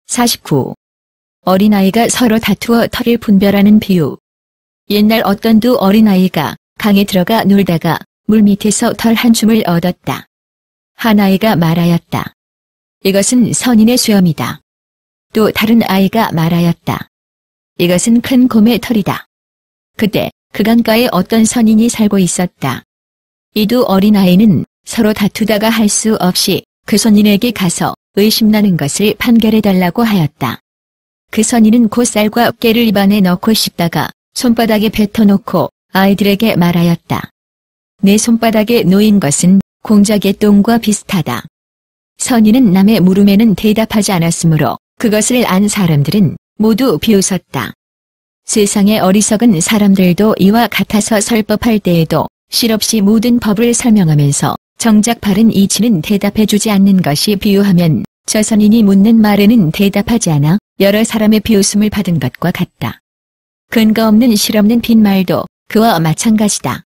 49. 어린아이가 서로 다투어 털을 분별하는 비유. 옛날 어떤 두 어린아이가 강에 들어가 놀다가 물 밑에서 털 한 줌을 얻었다. 한 아이가 말하였다. 이것은 선인의 수염이다. 또 다른 아이가 말하였다. 이것은 큰 곰의 털이다. 그때 그 강가에 어떤 선인이 살고 있었다. 이 두 어린아이는 서로 다투다가 할 수 없이 그 선인에게 가서 의심나는 것을 판결해달라고 하였다. 그 선인은 곧 쌀과 깨를 입안에 넣고 씹다가 손바닥에 뱉어놓고 아이들에게 말하였다. 내 손바닥에 놓인 것은 공작의 똥과 비슷하다. 선인은 남의 물음에는 대답하지 않았으므로 그것을 안 사람들은 모두 비웃었다. 세상의 어리석은 사람들도 이와 같아서 설법할 때에도 실없이 모든 법을 설명하면서 정작 바른 이치는 대답해주지 않는 것이 비유하면 저 선인이 묻는 말에는 대답하지 않아 여러 사람의 비웃음을 받은 것과 같다. 근거 없는 실없는 빈말도 그와 마찬가지다.